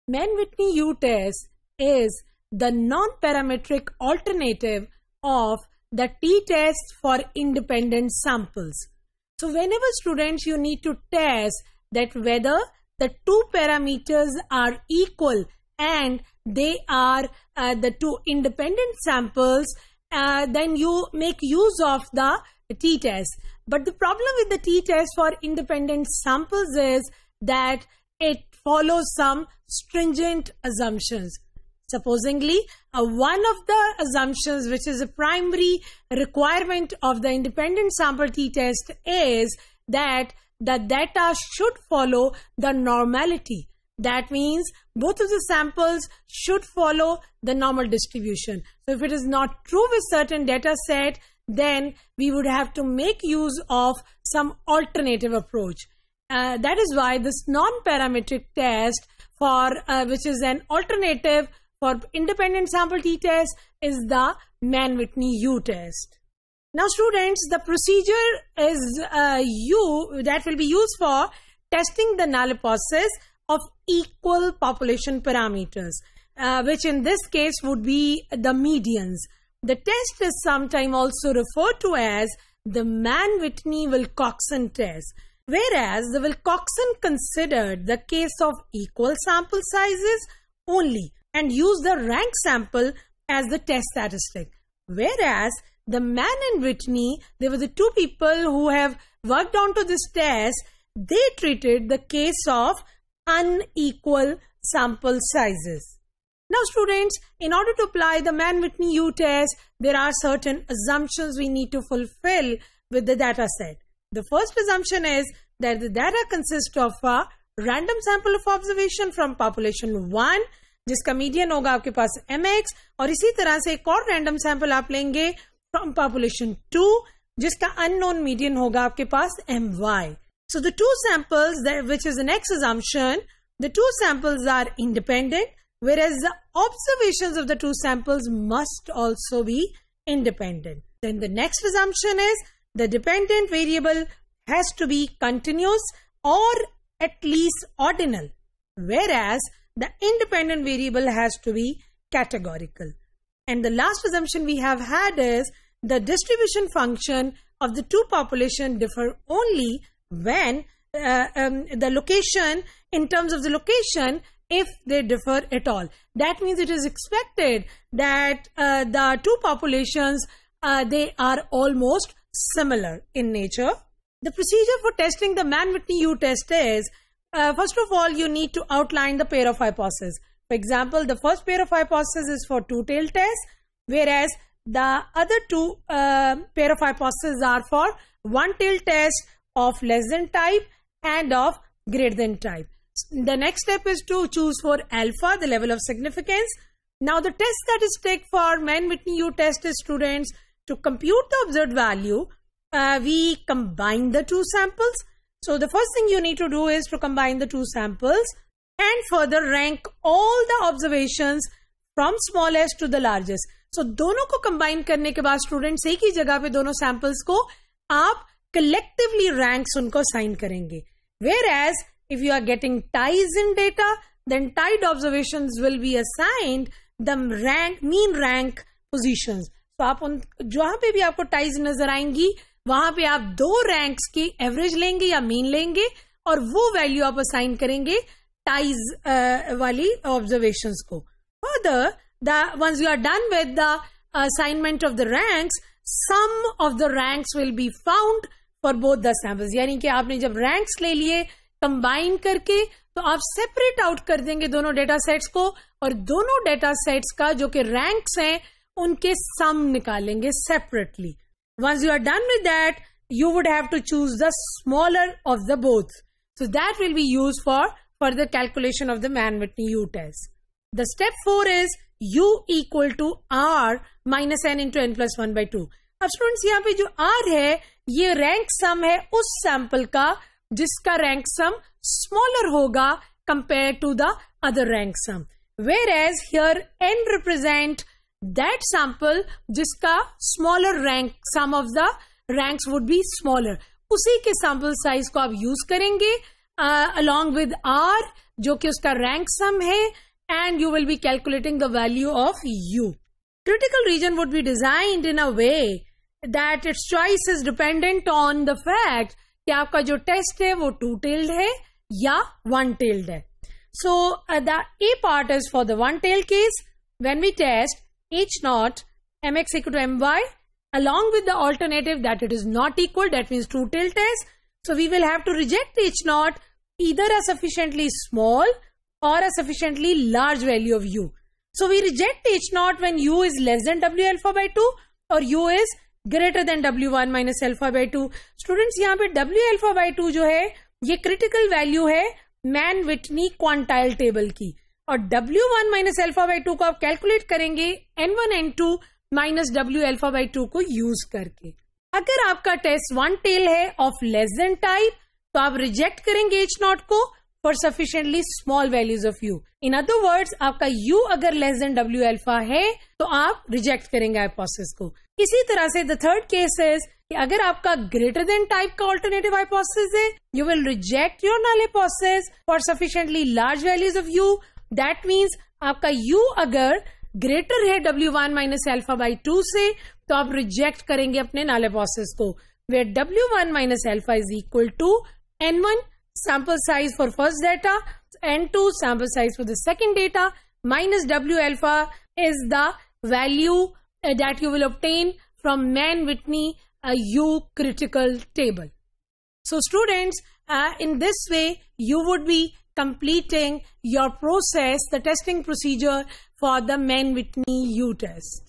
Mann-Whitney U-test is the non-parametric alternative of the t-test for independent samples. So whenever students you need to test that whether the two parameters are equal and they are the two independent samples, then you make use of the t-test. But the problem with the t-test for independent samples is that it follows some stringent assumptions. Supposingly, one of the assumptions which is a primary requirement of the independent sample t-test is that the data should follow the normality. That means both of the samples should follow the normal distribution. So if it is not true with certain data set, then we would have to make use of some alternative approach. That is why this non-parametric test for which is an alternative for independent sample t-test is the Mann-Whitney U-test. Now students, the procedure is that will be used for testing the null hypothesis of equal population parameters, which in this case would be the medians. The test is sometimes also referred to as the Mann-Whitney-Wilcoxon test, whereas the Wilcoxon considered the case of equal sample sizes only and used the rank sample as the test statistic. Whereas the Mann and Whitney, they were the two people who have worked onto this test, they treated the case of unequal sample sizes. Now students, in order to apply the Mann-Whitney U-test, there are certain assumptions we need to fulfill with the data set. The first assumption is that the data consists of a random sample of observation from population 1, जिसका median होगा आपके पास mx, और इसी तरह से एक और random sample आप लेंगे फ्रॉम पॉपुलेशन 2 जिसका अननोन मीडियन होगा आपके पास my. So the two samples, which is the next assumption, the two samples are independent, whereas the observations of the two samples must also be independent. Then the next assumption is the dependent variable has to be continuous or at least ordinal, whereas the independent variable has to be categorical. And the last assumption we have had is the distribution function of the two populations differ only when the location, in terms of the location, if they differ at all. That means it is expected that the two populations, they are almost similar in nature. The procedure for testing the Mann-Whitney U-test is, first of all, you need to outline the pair of hypotheses. For example, the first pair of hypotheses is for two-tailed test, whereas the other two pair of hypotheses are for one-tailed test of less than type and of greater than type. The next step is to choose for alpha, the level of significance. Now the test statistic for Mann-Whitney U-test is, students, to compute the observed value, we combine the two samples. So the first thing you need to do is to combine the two samples and further rank all the observations from smallest to the largest. So दोनों को combine करने के बाद students एक ही जगह पे दोनों samples को आप collectively ranks उनको assign करेंगे. Whereas if you are getting ties in data, then tied observations will be assigned the mean rank positions. तो आप उन जहाँ पे भी आपको ties नजर आएंगी वहां पे आप दो रैंक्स की एवरेज लेंगे या मीन लेंगे और वो वैल्यू आप असाइन करेंगे टाइज वाली ऑब्जर्वेशंस को. Further, once you are done with the assignment of the ranks, sum of the ranks will be found for both the samples. यानी कि आपने जब रैंक्स ले लिए कंबाइन करके तो आप सेपरेट आउट कर देंगे दोनों डेटा सेट्स को और दोनों डेटा सेट्स का जो कि रैंक्स हैं उनके सम निकालेंगे separately. Once you are done with that, you would have to choose the smaller of the both. So that will be used for further calculation of the Mann-Whitney U-test. The step 4 is U equal to R minus N into N plus 1 by 2. अब students यहाँ पे जो R है ये rank सम है उस sample का जिसका रैंक सम स्मॉलर होगा compare to the other rank sum. Whereas here N represent that sample जिसका smaller rank, some of the ranks would be smaller. उसी के sample size को आप use करेंगे along with R, जो कि उसका रैंक सम है, and you will be calculating the value of U. Critical region would be designed in a way that its choice is dependent on the fact कि आपका जो टेस्ट है वो two-tailed है या one-tailed है. So the A part is for the one-tailed case. When we test H naught mx equal to my along with the alternative that it is not equal, that means two-tailed test. So we will have to reject H naught either a sufficiently small or a sufficiently large value of U. So we reject H naught when U is less than W alpha by 2 or U is greater than W1 minus alpha by 2. Students, यहाँ पे W alpha by 2 जो है ये critical value है Mann Whitney quantile table की, और W1 minus alpha by 2 को आप कैलकुलेट करेंगे N1 N2 minus W alpha by 2 को यूज करके. अगर आपका टेस्ट वन टेल है ऑफ लेस देन टाइप तो आप रिजेक्ट करेंगे H नॉट को for sufficiently small values of U. In other words आपका U अगर लेस देन W अल्फा है तो आप रिजेक्ट करेंगे हाइपोथेसिस को. इसी तरह से द थर्ड केस इज कि अगर आपका ग्रेटर देन टाइप का ऑल्टरनेटिव हाइपोथेसिस है, you will reject your null hypothesis for sufficiently large values of U. That means आपका U अगर ग्रेटर है W1 माइनस अल्फा बाई 2 से तो आप रिजेक्ट करेंगे अपने नल हाइपोथेसिस को, where W1 minus alpha is equal to N1 sample size for first data, N2 sample size for the second data, minus W alpha is the value that you will obtain from Mann-Whitney U critical table. So students, in this way you would be completing your process, the testing procedure for the Mann-Whitney U test.